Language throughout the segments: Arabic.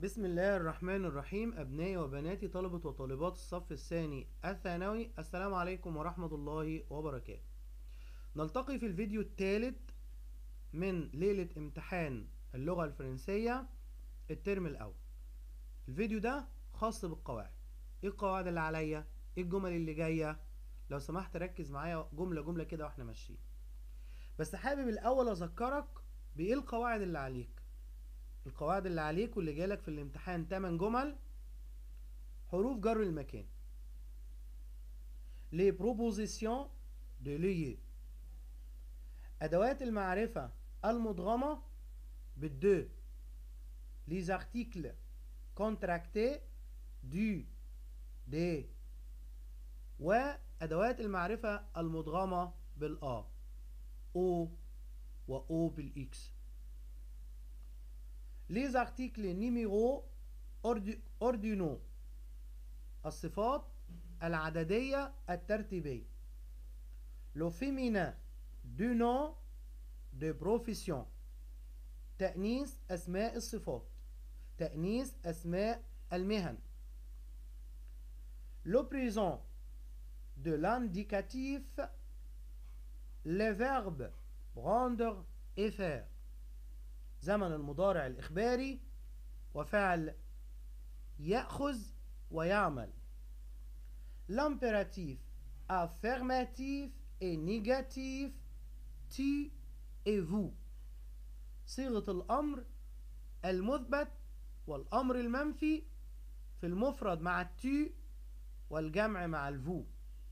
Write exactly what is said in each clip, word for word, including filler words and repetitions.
بسم الله الرحمن الرحيم. أبنائي وبناتي طلبة وطالبات الصف الثاني الثانوي، السلام عليكم ورحمة الله وبركاته. نلتقي في الفيديو الثالث من ليلة امتحان اللغة الفرنسية الترم الأول. الفيديو ده خاص بالقواعد. ايه القواعد اللي عليا؟ ايه الجمل اللي جاية؟ لو سمحت ركز معايا جملة جملة كده واحنا ماشيين. بس حابب الأول أذكرك بإيه القواعد اللي عليك. القواعد اللي عليك واللي جالك في الامتحان تمن جمل. حروف جر المكان. Les propositions de lieu. أدوات المعرفة المدغمة بالدو. Les articles contractés du des. وأدوات المعرفة المدغمة بالآ او و او بالإكس. Les articles numéro ordinaux. الصفات العددية الترتيبية. Le féminin du nom de profession. تأنيث أسماء الصفات. تأنيث أسماء المهن. Le présent de l'indicatif. Les verbes prendre et faire. زمن المضارع الإخباري وفعل يأخذ ويعمل. L'impératif affirmatif et négatif. tu et vous. صيغة الأمر المثبت والأمر المنفي في المفرد مع التو والجمع مع الفو.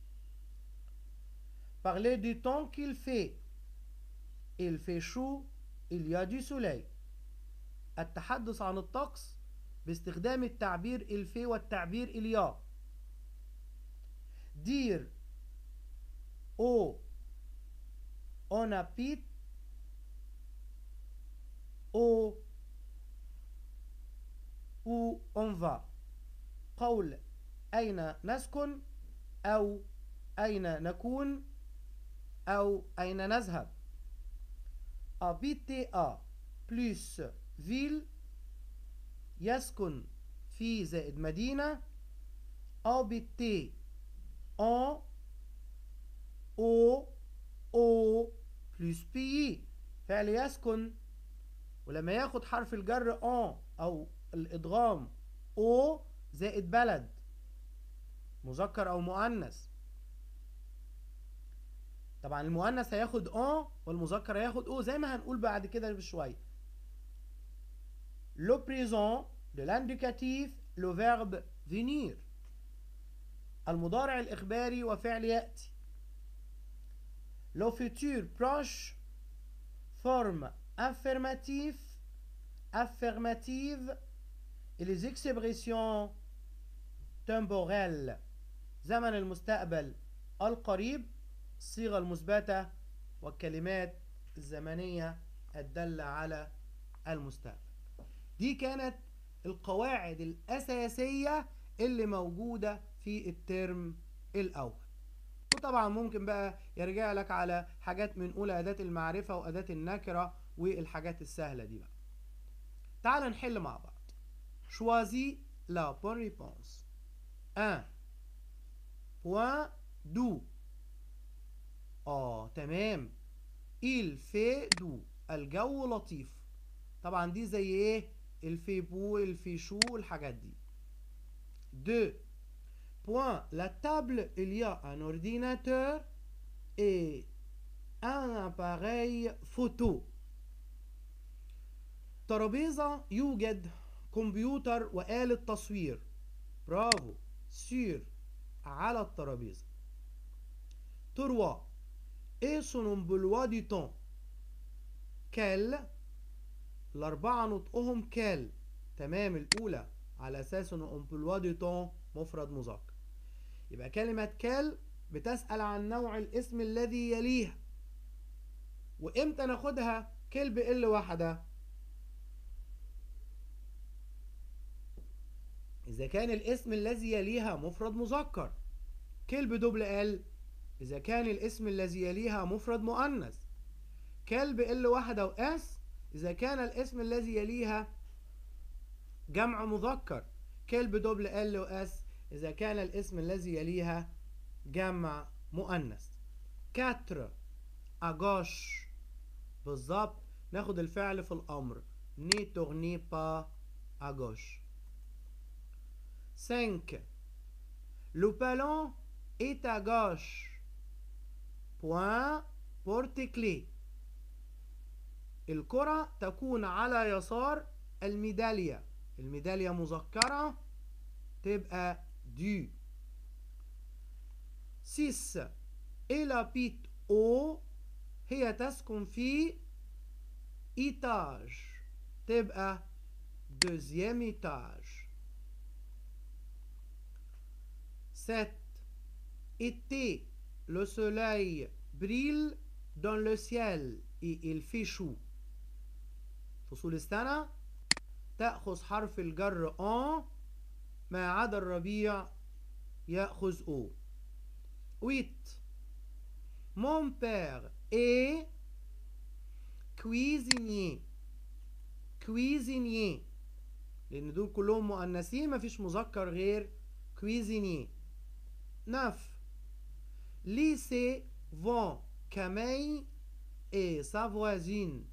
Parler du temps qu'il fait. Il fait chaud. Il y a du soleil. التحدث عن الطقس باستخدام التعبير il fait والتعبير il y a. Dire au on habite au où on va. قول أين نسكن أو أين نكون أو أين نذهب. habiter à plus ville. يسكن في زائد مدينة. habiter en au au plus pays. فعل يسكن ولما ياخد حرف الجر en أو الإدغام او زائد بلد مذكر أو مؤنث. طبعا المؤنث هياخد en والمذكر هياخد او زي ما هنقول بعد كده بشوية. Le présent de l'indicatif. Le verbe venir. المضارع الإخباري وفعل يأتي. Le futur proche. Forme affirmative affirmative et les expressions temporelles. زمن المستقبل القريب. الصيغة المثبتة والكلمات الزمنية الدالة على المستقبل. دي كانت القواعد الأساسية اللي موجودة في الترم الأول. وطبعا ممكن بقى يرجع لك على حاجات من أولى أداة المعرفة وأداة النكرة والحاجات السهلة دي بقى. تعال نحل مع بعض. Choisis la bonne réponse. un. Point d'où. اه تمام. il fait doux. الجو لطيف. طبعا دي زي ايه؟ الفيبو الفيشو الحاجات دي. deux. Point. La table, il y a un ordinateur et un appareil photo. ترابيزة يوجد كمبيوتر وآلة تصوير. برافو. سير على الترابيزة. تروا. ايه son emploi du temps. كال. الأربعة نطقهم كال. تمام. الأولى على أساس إنه emploi du temps مفرد مذكر. يبقى كلمة كال بتسأل عن نوع الاسم الذي يليها. وإمتى ناخدها كل بإل واحدة؟ إذا كان الاسم الذي يليها مفرد مذكر. كل بدبل ال. إذا كان الاسم الذي يليها مفرد مؤنث. كل بإل واحدة وإس إذا كان الاسم الذي يليها جمع مذكر. كيل بدبل ال و اس إذا كان الاسم الذي يليها جمع مؤنث. كاتر أجاش بالظبط ناخد الفعل في الأمر. ني تورني با أجاش. cinq. Le ballon est à gauche. Point porte-clés. الكرة تكون على يسار الميدالية. الميدالية مذكرة تبقى دو. six. Elle habite au هي تسكن في étage تبقى deuxième étage. sept. Été, le soleil brille dans le ciel et il fait chaud. فصول السنة تأخذ حرف الجر en ما عدا الربيع يأخذ او. huit. Mon père est cuisinier. cuisinier لأن دول كلهم مؤنثين مفيش مذكر غير cuisinier. neuf. Lycée vont Camille et sa voisine.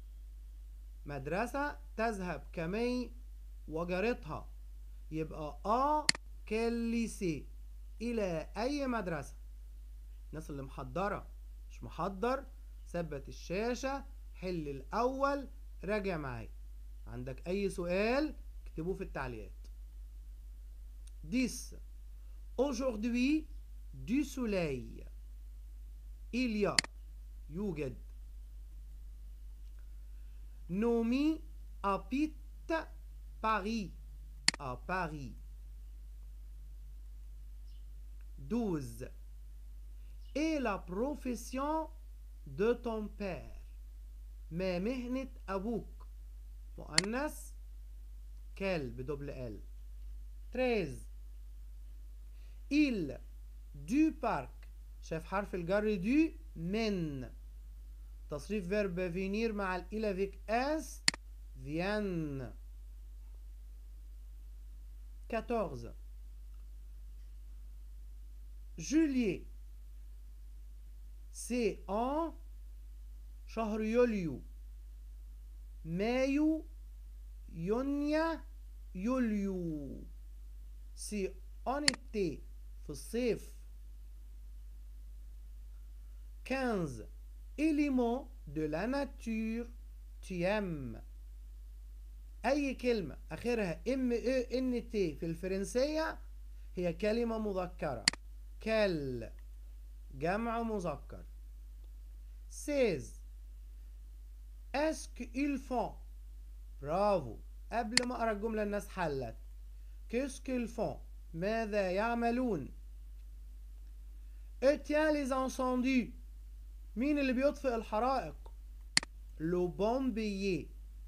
مدرسة تذهب كمي وجارتها يبقى آ كالليسي إلى أي مدرسة. الناس اللي محضرة مش محضر ثبت الشاشة حل الأول راجع معايا. عندك أي سؤال اكتبوه في التعليقات. dix. Aujourd'hui du soleil. Il y a يوجد. Nomi habite Paris. À Paris. douze. Et la profession de ton père. ما مهنة أبوك. مؤنث كال بدبل ال. treize. Il du parc. شايف حرف الجر دو من تصريف فيرب فينير مع الإلى فيك اس فيان. quatorze. Juillet c'est en شهر يوليو. مايو يونيو يوليو. c'est en été في الصيف. quinze. Éléments de la nature tu aimes. أي كلمة آخرها ام اي ان تي في الفرنسية هي كلمة مذكرة. كال جمع مذكر. seize. Est-ce qu'ils font. برافو. قبل ما أقرأ الجملة الناس حلت. Qu'est-ce qu'ils font. ماذا يعملون. Éteins les incendies. مين اللي بيطفئ الحرائق. Le bombier.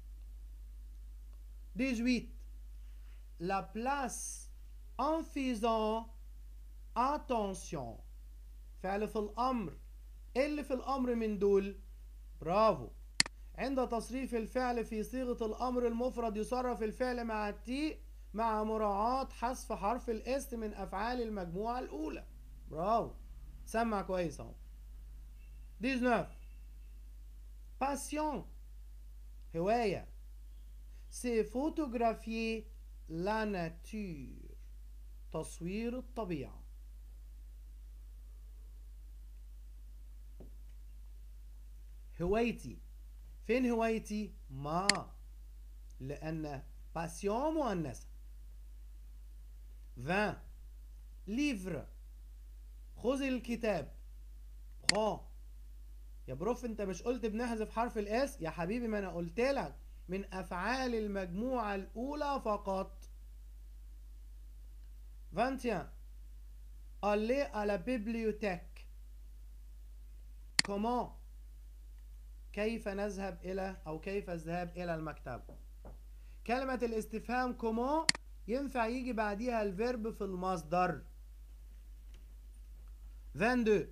dix-huit. La place en faisant attention. فعل في الأمر. إيه اللي في الأمر من دول. برافو. عند تصريف الفعل في صيغة الأمر المفرد يصرف الفعل مع التي مع مراعاة حذف حرف الاس من أفعال المجموعة الأولى. برافو. سمع كويس اهو. dix-neuf. Passion. هواية. C'est photographier la nature. تصوير الطبيعة. هوايتي. فين هوايتي؟ ما لأن passion مؤنثة. vingt. livre. خذ الكتاب. prends. يا بروف انت مش قلت بنحذف حرف الاس؟ يا حبيبي ما انا قلت لك من افعال المجموعة الاولى فقط. vingt et un. aller à la bibliothèque. comment. كيف نذهب الى او كيف الذهاب الى المكتبة. كلمة الاستفهام comment ينفع يجي بعديها الفيرب في المصدر. vingt-deux.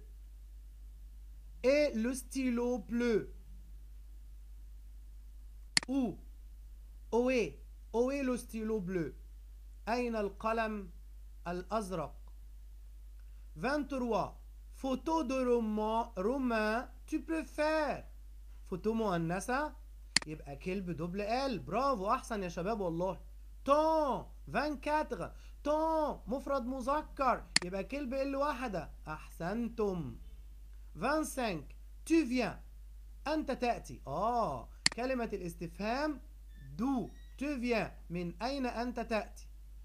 Et le stylo bleu. Où. Où est. Où est le stylo bleu? أين القلم الأزرق؟ vingt-trois. Photo de roman romain tu préfères. فوتو مؤنثة يبقى كلب دبل ال. برافو، أحسن يا شباب والله. طون vingt-quatre. طون مفرد مذكر يبقى كلب ال واحدة. أحسنتم. vingt-cinq. tu viens أنت تأتي. آه كلمة الاستفهام دو. tu viens من أين أنت تأتي.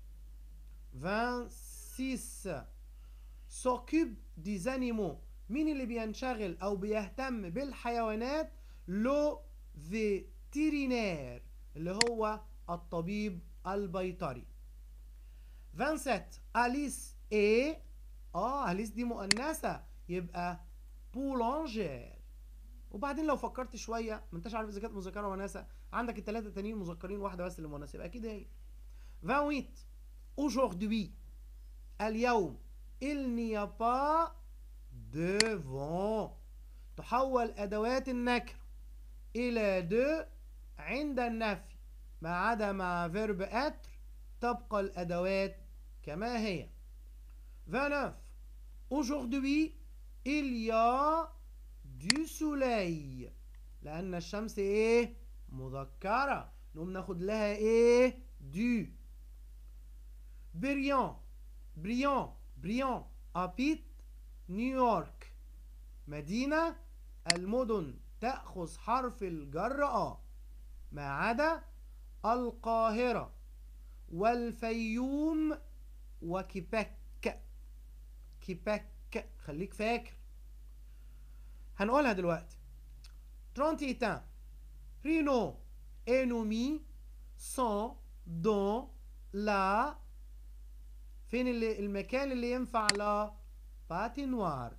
vingt-six. s'occupe des animaux. مين اللي بينشغل أو بيهتم بالحيوانات؟ لو فيترينير اللي هو الطبيب البيطري. vingt-sept. أليس إيه؟ آه أليس دي مؤنثة يبقى بولانجير. وبعدين لو فكرت شوية ما انتش عارف إذا كانت مذكرة ولا مؤنثة، عندك الثلاثة التانيين مذكرين واحدة بس اللي مؤنثة يبقى أكيد هي. vingt-huit. aujourd'hui اليوم. il n'y a pas de vent. تحول أدوات النكر إلى de عند النفي ما عدا مع فيرب être تبقى الأدوات كما هي. vingt-neuf. aujourd'hui il y a du soleil لأن الشمس إيه؟ مذكرة نقوم ناخد لها إيه؟ du. brillant brillant brillant habite نيويورك مدينة. المدن تأخذ حرف الجر آ ما عدا القاهرة والفيوم وكيبك. كيبك خليك فاكر هنقولها دلوقتي. trente-et-un. Rino et Nomi sont dans la. فين اللي المكان اللي ينفع لا؟ باتينوار.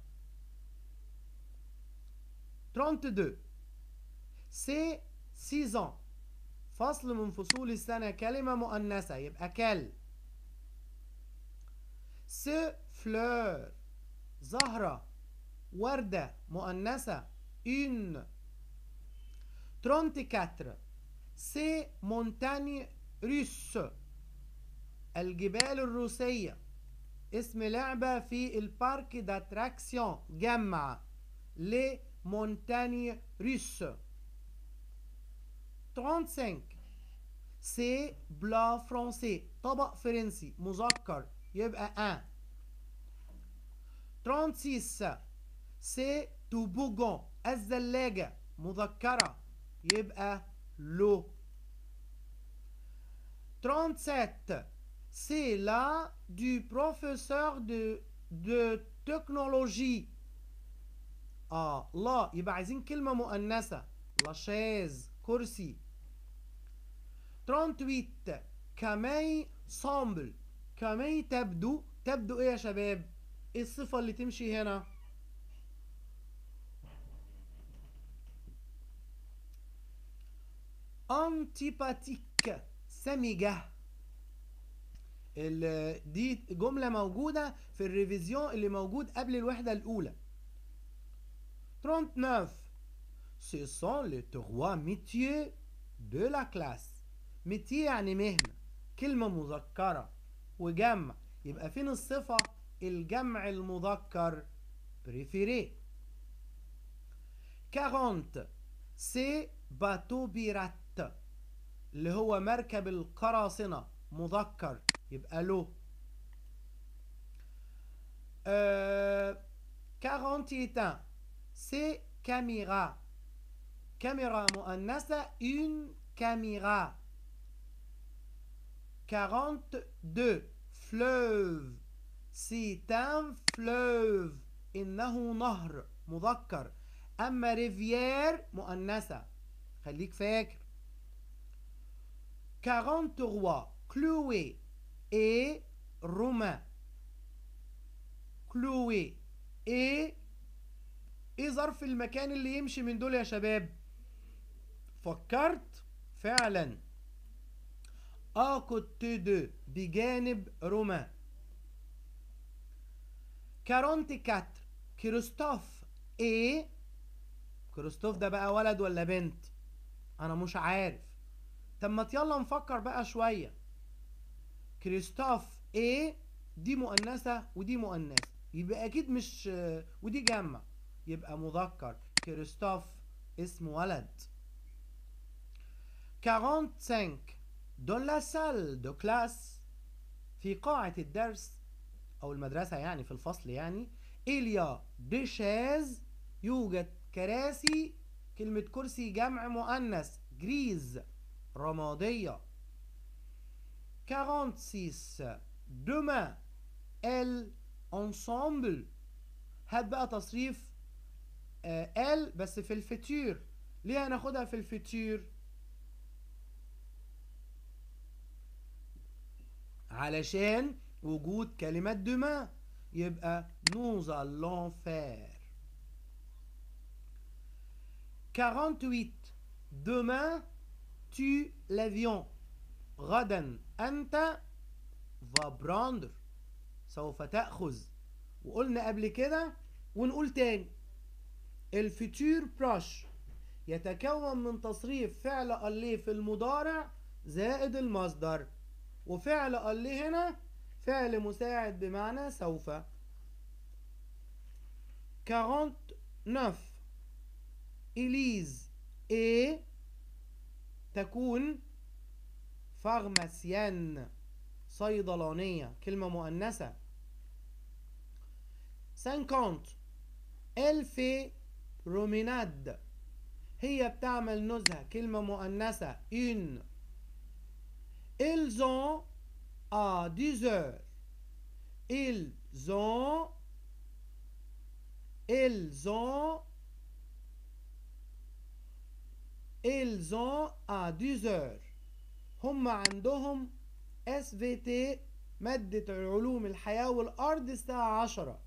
trente-deux. c'est six ans. فصل من فصول السنة كلمة مؤنثة يبقى كل. ce fleur زهرة وردة مؤنثة une. trente-quatre. c'est montagne russe الجبال الروسية اسم لعبة في البارك داتراكسيون جمع لي مونتاني روس. trente-cinq. سي بلا فرنسي طبق فرنسي مذكر يبقى ان. trente-six. سي توبوغون الزلاجة مذكرة يبقى لو. trente-sept. c'est là du professeur de de technologie. اه لا يبقى عايزين كلمة مؤنثة. لاشيز كرسي. trente-huit. كمي سامبل كمي تبدو. تبدو ايه يا شباب؟ ايه الصفة اللي تمشي هنا؟ antipathique سمجة. دي جملة موجودة في الريفيزيون اللي موجود قبل الوحدة الأولى. trente-neuf. ce sont les trois métiers de la classe. métier يعني مهنة كلمة مذكرة وجمع يبقى فين الصفة؟ الجمع المذكر préféré. quarante. c'est bateau pirate اللي هو مركب القراصنة مذكر يبقى له. euh, quarante-et-un. c'est caméra كاميرا مؤنثة une caméra. quarante-deux. fleuve c'est un fleuve إنه نهر مذكر أما ريفيير مؤنثة خليك فاكر. quarante-trois. Chloé et Romain. Chloé et ايه ظرف المكان اللي يمشي من دول يا شباب؟ فكرت فعلا à côté de بجانب روما. quarante-quatre. كريستوف ايه؟ كريستوف ده بقى ولد ولا بنت؟ انا مش عارف. طب ما يلا نفكر بقى شوية. كريستوف ايه دي مؤنثة ودي مؤنثة، يبقى اكيد مش ودي جمع، يبقى مذكر. كريستوف اسم ولد. خمسة وأربعين dans la salle de classe، في قاعة الدرس او المدرسة يعني في الفصل يعني. il y a des chaises، يوجد كراسي. كلمة كرسي جمع مؤنث. جريز رمادية. ستة وأربعين demain elle ensemble، هات بقى تصريف آه ال بس في الفيتور. ليه هناخدها في الفيتور؟ علشان وجود كلمة demain، يبقى nous allons faire. quarante-huit demain tu l'avion، غدا أنت va prendre، سوف تأخذ. وقلنا قبل كده ونقول تاني، الفيتور بروش يتكون من تصريف فعل aller في المضارع زائد المصدر، وفعل aller هنا فعل مساعد بمعنى سوف. quarante-neuf إليز ايه تكون فارماسيان، صيدلانية، كلمة مؤنثة. خمسين الفي بروميناد، هي بتعمل نزهة، كلمة مؤنثة. une. ils ont à dix heures، ils ont ils ont ils ont à dix heures، هم عندهم اس في تي مادة علوم الحياة والأرض الساعة عشرة.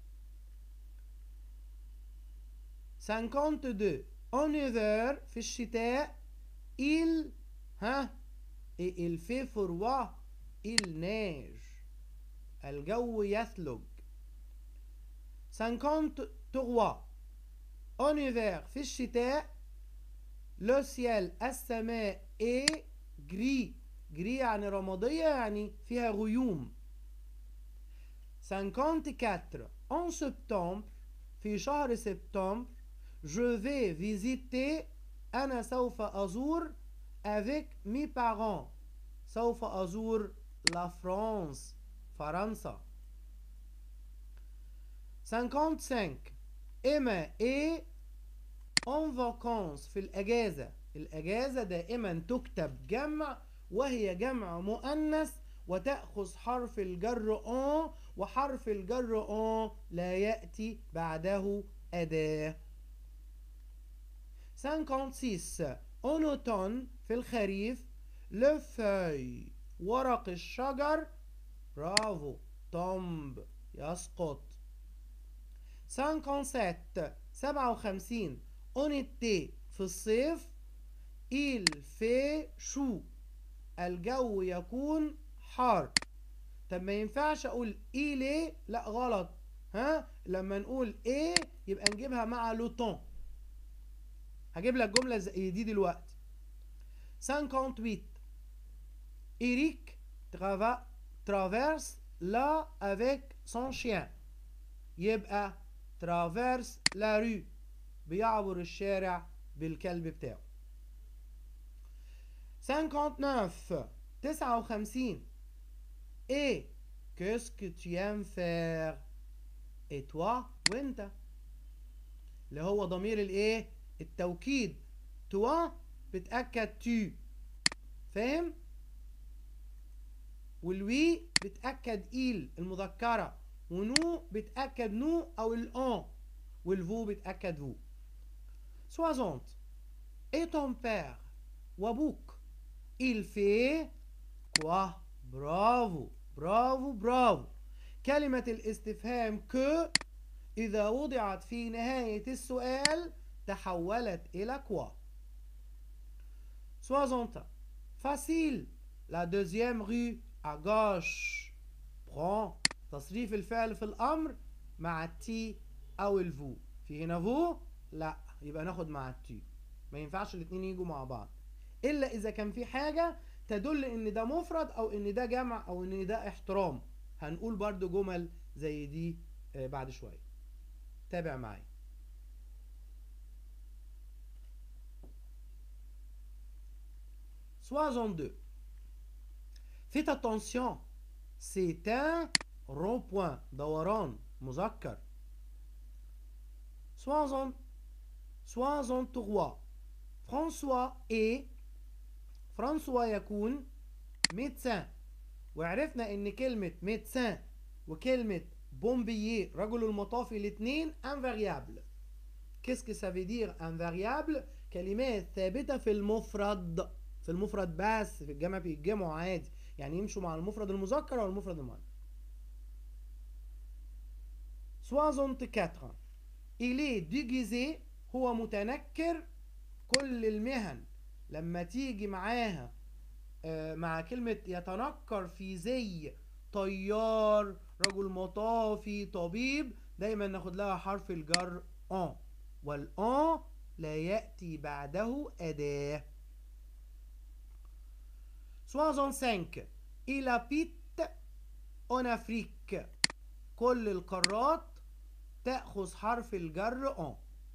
خمسة وخمسين en hiver في الشتاء. il ها il fait froid، il neige، الجو يثلج. خمسة وخمسين en hiver في الشتاء. le ciel السماء est gris، جري يعني رمادية يعني فيها غيوم. خمسة وخمسين en septembre في شهر سبتمبر. je vais visiter، أنا سوف أزور avec mes parents، سوف أزور la France، فرنسا. خمسة وخمسين Emma est en vacances في الأجازة. الأجازة دائما تكتب جمع وهي جمع مؤنث وتأخذ حرف الجر en، وحرف الجر en لا يأتي بعده أداة. خمسة وخمسين en automne في الخريف. le feuille ورق الشجر برافو tombe يسقط. سبعة وخمسين سبعة وخمسين en été في الصيف. il fait chaud الجو يكون حار. طب ما ينفعش اقول il est، لا غلط. ها لما نقول ايه يبقى نجيبها مع لو طون. هجيب لك جمله زي دي دلوقتي. ثمانية وثمانين Eric traverse là avec son chien، يبقى traverse la rue بيعبر الشارع بالكلب بتاعه. تسعة وخمسين et qu'est-ce que tu aimes faire، et toi وانت، اللي هو ضمير الايه التوكيد. toi بتأكد tu، فاهم؟ والوي بتأكد il المذكرة، ونو بتأكد نو او الان، والفو بتأكد فو. soixante et ton père وابوك. il fait quoi، برافو برافو برافو. كلمة الاستفهام que إذا وضعت في نهاية السؤال تحولت إلى quoi. soixante facile la deuxième rue à gauche. prend تصريف الفعل في الأمر مع التي أو الفو. في هنا فو لا، يبقى ناخد مع التي، ما ينفعش الاتنين يجوا مع بعض إلا إذا كان في حاجة تدل ان ده مفرد او ان ده جمع او ان ده احترام. هنقول برضو جمل زي دي بعد شوية. تابع معايا. soixante-deux. Faites attention, c'est un rond-point. دوران مذكر. soixante-trois. فرانسوا ايه؟ فرانسوا يكون médecin. وعرفنا ان كلمة médecin وكلمة بومبيي رجل المطافي الاثنين invariable. qu'est-ce que ça veut dire invariable؟ كلمات ثابتة في المفرد، في المفرد بس، في الجمع بيتجمعوا عادي، يعني يمشوا مع المفرد المذكر او المفرد المؤنث. soixante-quatre. il est déguisé. هو متنكر. كل المهن لما تيجي معاها آه مع كلمة يتنكر في زي طيار، رجل مطافي، طبيب، دايما ناخد لها حرف الجر ان، والان لا يأتي بعده أداة. soixante-cinq. il habite en Afrique. كل القارات تأخذ حرف الجر ان.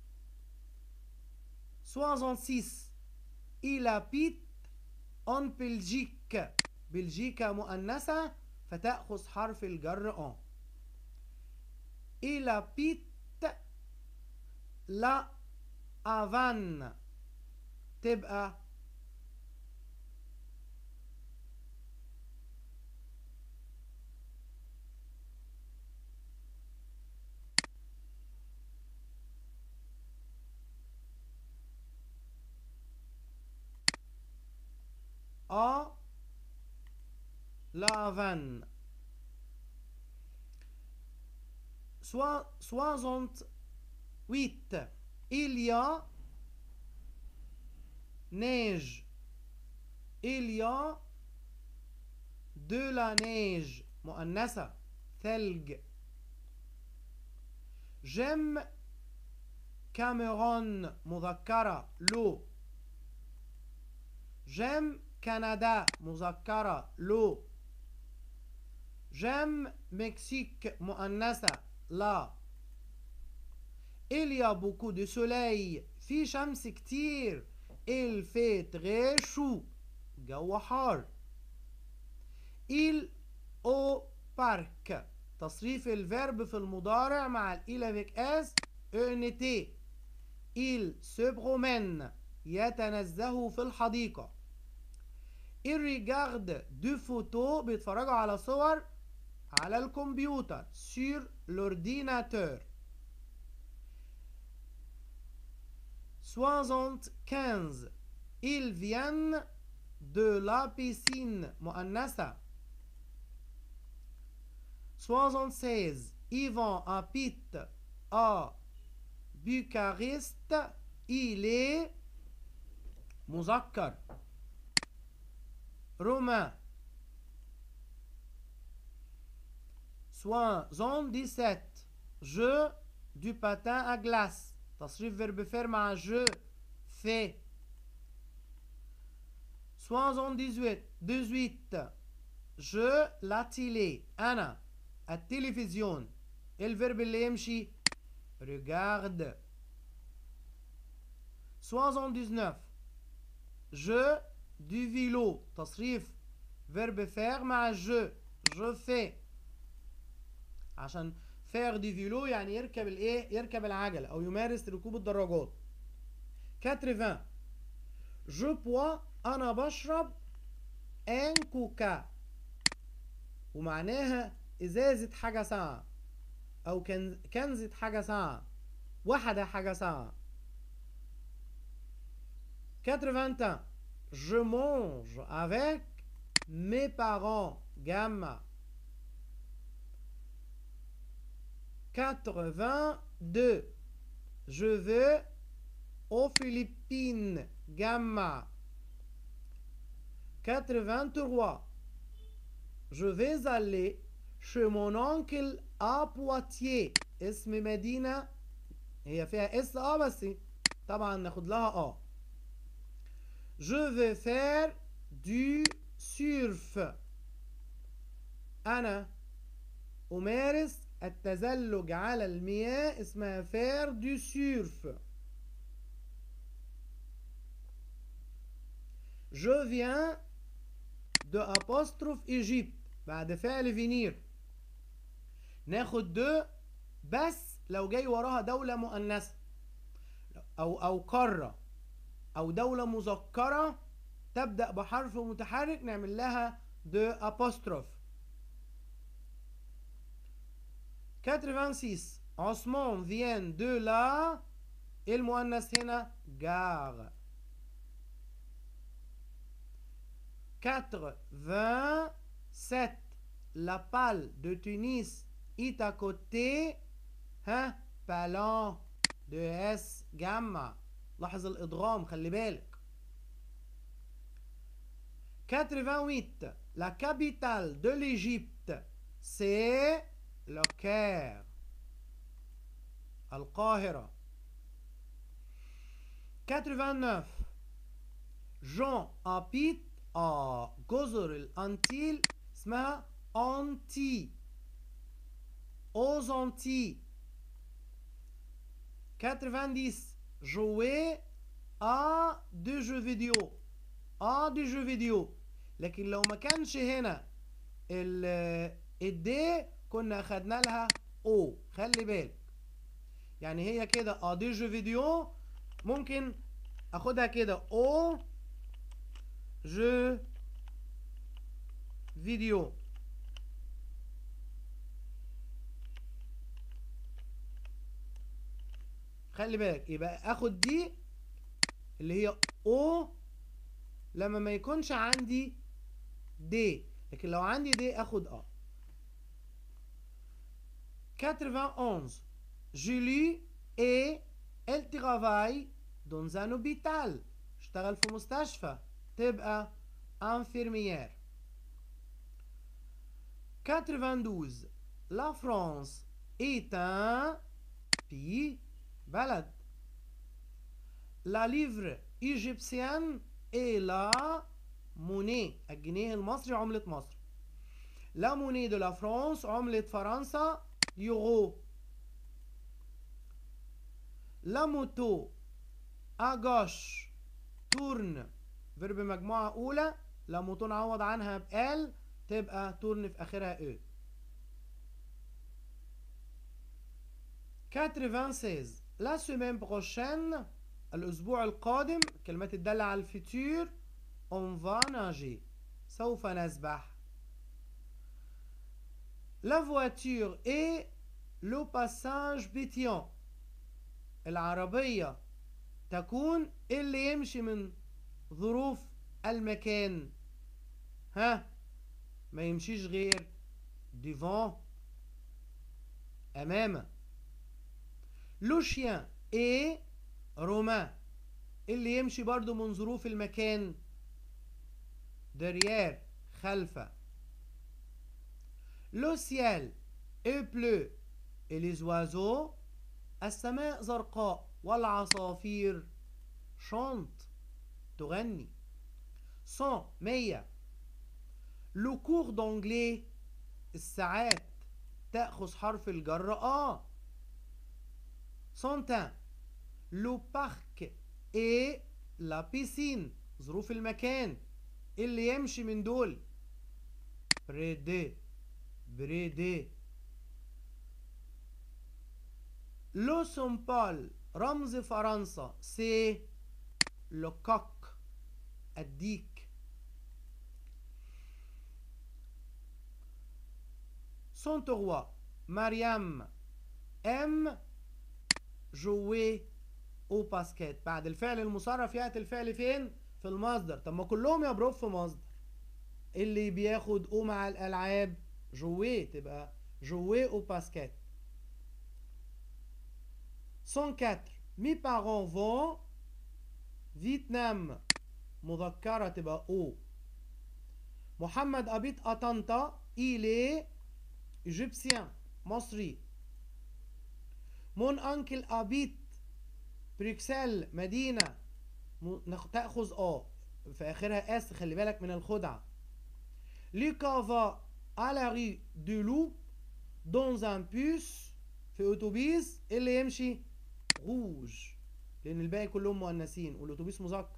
soixante-six. il habite en Belgique. بلجيكا مؤنثة فتأخذ حرف الجر ان. il habite la Havane. تبقى à la Havane. soixante-huit. il y a neige. il y a de la neige مؤنثة ثلج. j'aime Cameroun مذكرة لو. j'aime كندا مذكرة لو. j'aime Mexique مؤنثة لا. il y a beaucoup de soleil. في شمس كتير. il fait très chaud. جو حار. il au parc. تصريف الفيرب في المضارع مع ال avec s en. il se promène. يتنزه في الحديقة. il regarde des photos. بيتفرجوا على صور على الكمبيوتر sur l'ordinateur. soixante-quinze. ils viennent de la piscine مؤنثة. soixante-seize. Yvan habite à Bucarest. il est مذكر. romain. soixante-dix-sept. je du patin à glace. تصريف فيرب فير مع je fait. soixante-dix-huit. dix-huit. je la télé. أنا التلفزيون. الفيرب اللي يمشي regarde. soixante-dix-neuf. je du vélo. تصريف فيرب فير مع je je fais. عشان faire du vélo يعني يركب الايه؟ يركب العجلة او يمارس ركوب الدراجات. ثمانين. je bois. انا بشرب ان كوكا. ومعناها ازازة حاجة ساقعة او كنزة حاجة ساقعة، وحدة حاجة ساقعة. quatre-vingt-un. je mange avec mes parents. جمع. quatre-vingt-deux. je vais aux Philippines. جمع. quatre-vingt-trois. je vais aller chez mon oncle à Poitiers. اسم مدينة هي فيها اس اه بس طبعا ناخد لها اه. je vais faire du سيرف، أنا أمارس التزلج على المياه، اسمها فير دو سيرف. Je viens de apostrophe Égypte بعد فعل فينير، ناخد دو بس لو جاي وراها دولة مؤنثة أو أو قارة أو دولة مذكرة تبدأ بحرف متحرك نعمل لها دو apostrophe. quatre-vingt-six عثمان vient de la، المؤنث هنا gare. quatre-vingt-sept la palle de Tunis est à côté، ها بالون de اس جمع، لاحظ الإدغام خلي بالك. quatre-vingt-huit la capitale de l'Égypte c'est le Caire، القاهرة. quatre-vingt-neuf Jean habite à جزر الأنتيل، اسمها أنتي، aux Antilles. quatre-vingt-dix jouer à des jeux vidéo، à des jeux vidéo. لكن لو ما كانش هنا ال الدي كنا خدنا لها او، خلي بالك. يعني هي كده ا دي جو فيديو، ممكن اخدها كده او جو فيديو. خلي بالك، يبقى اخد دي اللي هي او لما ما يكونش عندي دي، لكن لو عندي دي اخد ا. quatre-vingt-onze Julie et elle travaille dans un hôpital، اشتغل في مستشفى، تبقى infirmière. quatre-vingt-douze La France est un pays، بلد. La livre égyptienne est la monnaie، الجنيه المصري عملة مصر. La monnaie de la France عملة فرنسا يورو. La moto à gauche tourne، فيرب مجموعة أولى، لا موتو نعوض عنها بال تبقى تورن في آخرها او. quatre-vingt-seize La semaine prochaine، الأسبوع القادم، كلمات الدالة على الفيتور. on va nager، سوف نسبح. La voiture est le passage pétillant، العربية تكون اللي يمشي من ظروف المكان، ها ما يمشيش غير devant، أمامه. Le chien est romain، اللي يمشي برضو من ظروف المكان derrière، خلفه. Le ciel est bleu et les oiseaux، السماء زرقاء والعصافير chante، تغني. cent مية Le cours d'anglais، الساعات تأخذ حرف الجر آ. cent un Le parc et la piscine، ظروف المكان، اللي يمشي من دول بريدي بريدي. لو سومبال رمز فرنسا سي لو كوك، الديك. سونتروا مريم ام جوي او باسكيت، بعد الفعل المصرف ياتي الفعل فين؟ في المصدر. طب ما كلهم يا في مصدر، اللي بياخد او مع الالعاب جوي، تبقى جوي او باسكيت. cent quatre Mes parents vont فيتنام، مذكرة تبقى او. محمد أبيت أطنطا il est égyptien، مصري. mon uncle أبيت بروكسل، مدينة، تأخذ اه في آخرها اس، خلي بالك من الخدعة. Lucas va à la rue de Loup dans un bus في أتوبيس اللي يمشي روج لأن الباقي كلهم مؤنثين والأتوبيس مذكر.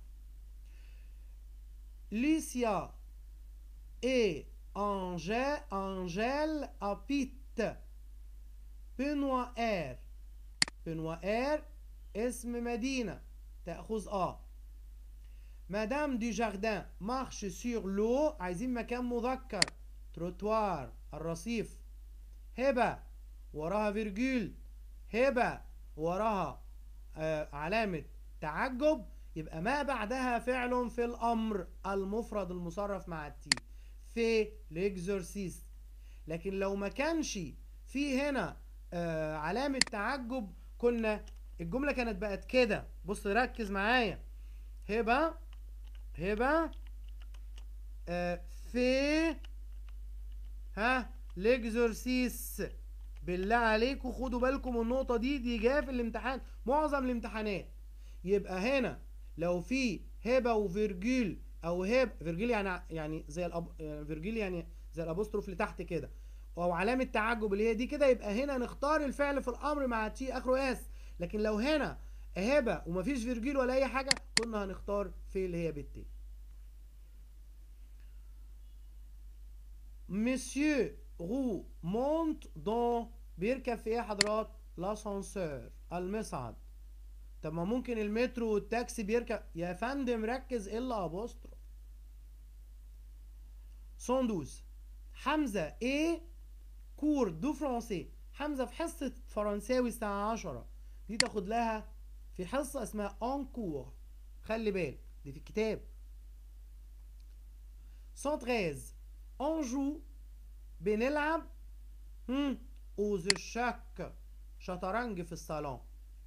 Lucia et Angèle, Angèle habitent Benoît. بنوائر اسم مدينة تأخذ آ. مدام دي جاردان مارش سور لو عايزين مكان مذكر تروتوار الرصيف. هبة وراها فيرجول، هبة وراها آه علامة تعجب، يبقى ما بعدها فعل في الأمر المفرد المصرف مع التي في ليكزورسيس. لكن لو ما كانش في هنا آه علامة تعجب كنا الجملة كانت بقت كده. بص ركز معايا. هبة هبة آه في ها ليكزورسيس. بالله عليكم خدوا بالكم النقطة دي دي جايه في الامتحان معظم الامتحانات. يبقى هنا لو في هبة وفيرجول او هب فيرجول يعني يعني زي الأب... فيرجول يعني زي الابوستروف اللي تحت كده او علامة تعجب اللي هي دي كده، يبقى هنا نختار الفعل في الامر مع تي اخره اس. لكن لو هنا هبة ومفيش فيرجول ولا اي حاجة كنا هنختار في اللي هي بالتي. Monsieur Roux monte dans بيركب في ايه يا حضرات؟ لاسانسور المصعد. طب ما ممكن المترو والتاكسي بيركب يا فندم ركز الا ابوستروف. مئة واحد عشر حمزة ايه كور دو فرونسي. حمزة في حصة فرنساوي الساعة عشرة دي تاخد لها في حصة اسمها ان كور، خلي بالك دي في الكتاب. مئة وثلاثة عشر انجو بنلعب هم اوز شاك شطرنج في الصالون.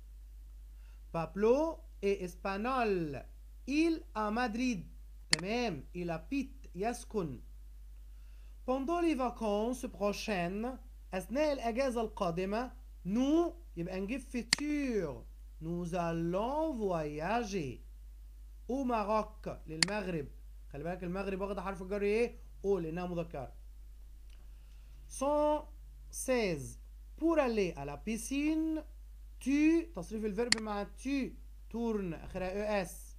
بابلو اي اسبانول il à Madrid. تمام il habite يسكن. pendant les vacances prochaines أثناء الأجازة القادمة nous يبقى نجيب futur nous allons voyager au Maroc للمغرب. خلي بالك المغرب واخدة حرف الجر ايه؟ او لأنها مذكرة. مئة وستة عشر pour aller à la piscine tu تصريف الفيرب مع tu tourne اخرها اس.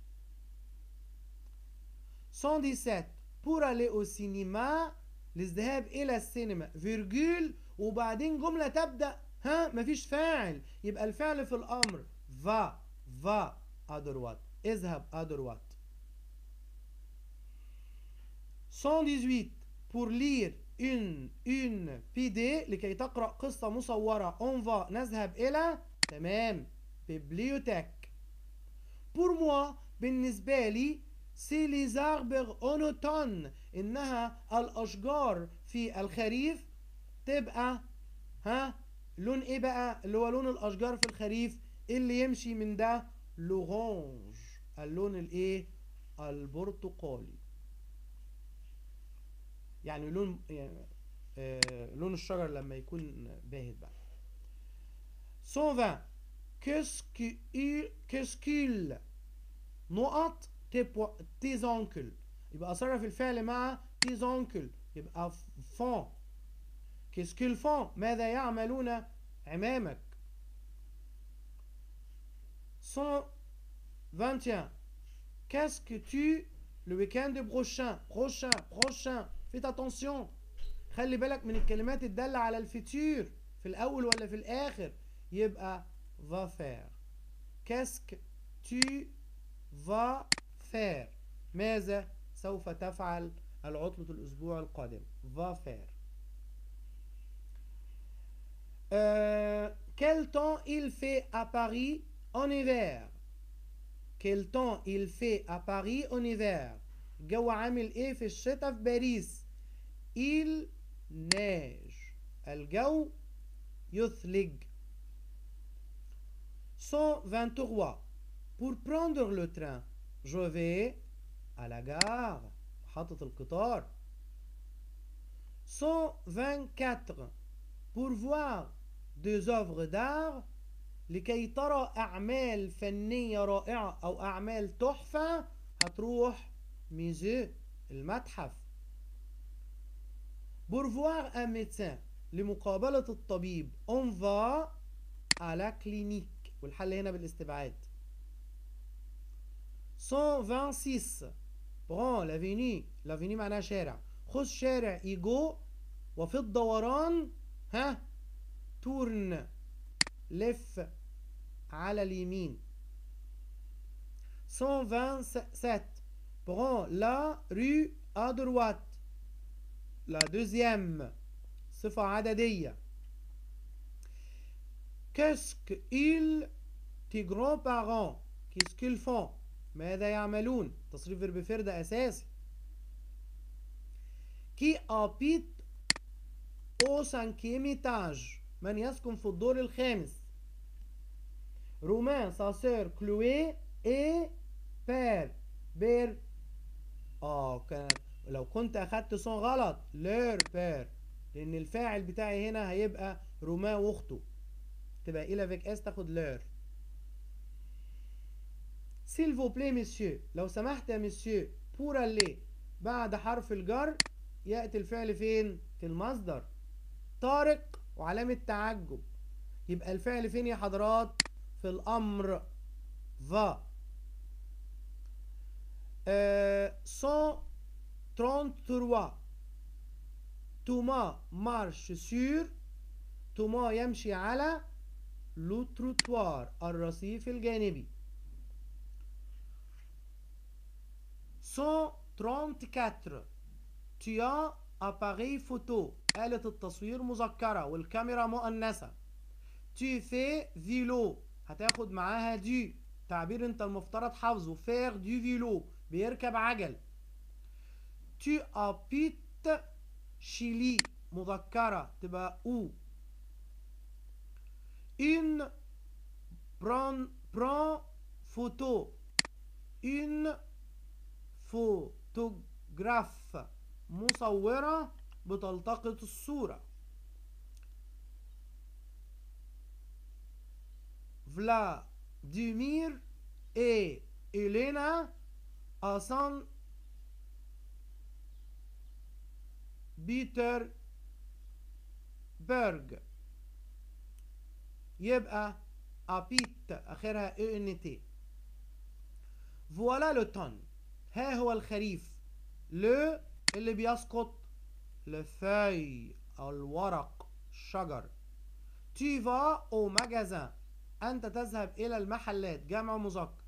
مئة وسبعة عشر pour aller au cinéma للذهاب الى السينما فيرجول وبعدين جمله تبدا ها مفيش فاعل يبقى الفعل في الامر فا فا ادروات اذهب ادروات. مئة وثمانية عشر pour lire une une بي دي لكي تقرأ قصة مصورة on va نذهب إلى تمام بيبليوتيك. pour moi بالنسبة لي c'est les arbres en automne إنها الأشجار في الخريف تبقى ها لون إيه بقى اللي هو لون الأشجار في الخريف اللي يمشي من ده لورانج اللون الإيه البرتقالي يعني لون يعني آه لون الشجر لما يكون باهت بقى. مئة وعشرين qu'est-ce qu'il qu'est-ce qu'il نقط tes oncles يبقى أصرف الفعل مع tes oncles يبقى font qu'est-ce qu'ils font ماذا يعملون عمامك. مئة وواحد وعشرين qu'est-ce que tu le week-end prochain prochain prochain faites attention خلي بالك من الكلمات الدالة على الفيتور في الأول ولا في الآخر يبقى va faire qu'est-ce que tu vas faire ماذا سوف تفعل العطلة الأسبوع القادم va faire. euh, quel temps il fait à Paris en hiver quel temps il fait à Paris en hiver الجو عامل ايه في الشتاء في باريس il neige الجو يثلج. مئة وثلاثة وعشرين pour prendre le train je vais à la gare محطة القطار. مئة وأربعة وعشرين pour voir des œuvres d'art لكي ترى أعمال فنية رائعة أو أعمال تحفة هتروح ميزو المتحف. pour voir un médecin لمقابلة الطبيب on va à la clinique والحل هنا بالاستبعاد. cent vingt-six prends l'avenue l'avenue معناها شارع، خذ شارع إيجو وفي الدوران ها تورن لف على اليمين. cent vingt-sept prends la rue à droite la deuxième صفة عددية. qu'est-ce qu'ils tes grands-parents qu'est-ce qu'ils font ماذا يعملون؟ تصريف فيرب فير ده أساسي. qui habite au cinquième étage من يسكن في الدور الخامس. رومان sa sœur Chloé et père بير اه كان لو كنت اخدت صون غلط لير بير لان الفاعل بتاعي هنا هيبقى رومان واخته تبقى الى فيك اس تاخد لير. s'il vous plaît monsieur لو سمحت يا مسيو pour aller بعد حرف الجر ياتي الفعل فين؟ في المصدر. طارق وعلامة تعجب يبقى الفعل فين يا حضرات؟ في الامر va. cent trente-trois Thomas marche sur توما يمشي على لو تروتوار الرصيف الجانبي. cent trente-quatre tu as appareil photo آلة التصوير مذكرة والكاميرا مؤنثة. tu fais vélo هتاخد معاها دي تعبير انت المفترض حافظه faire du vélo بيركب عجل. tu habites Chili مذكرة تبقى او. une prend prend photo une photographe مصورة بتلتقط الصورة. Vladimir et Elena à Saint Petersburg يبقى أبيت آخرها اي ان تي. فوالا لو تون ها هو الخريف. لو اللي بيسقط لفاي الورق الشجر. tu vas au magasin أنت تذهب إلى المحلات جمع مذكر.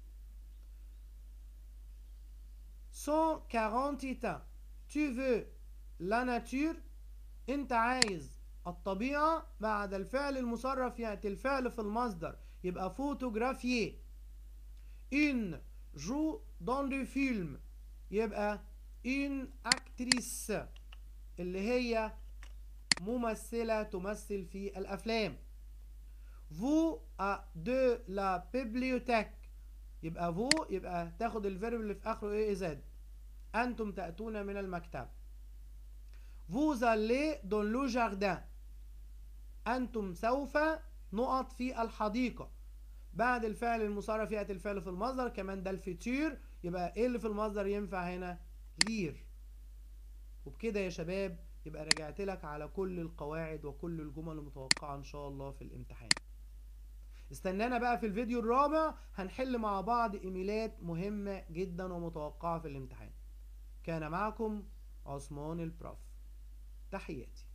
cent quarante états tu veux la nature أنت عايز الطبيعة بعد الفعل المصرف يأتي الفعل في المصدر يبقى فوتوغرافيي. une joue dans le film يبقى une actrice اللي هي ممثلة تمثل في الأفلام. vous à de la bibliothèque يبقى vous يبقى تاخد الفيرب اللي في آخره ايه زد. أنتم تأتون من المكتب. vous allez dans le jardin أنتم سوف نقط في الحديقة. بعد الفعل المصرف يأتي الفعل في المصدر كمان ده الفيتور يبقى ايه اللي في المصدر ينفع هنا؟ لير. وبكده يا شباب يبقى رجعت لك على كل القواعد وكل الجمل المتوقعة ان شاء الله في الامتحان. استنانا بقى في الفيديو الرابع هنحل مع بعض ايميلات مهمة جدا ومتوقعة في الامتحان. كان معكم عثمان البروف. تحياتي.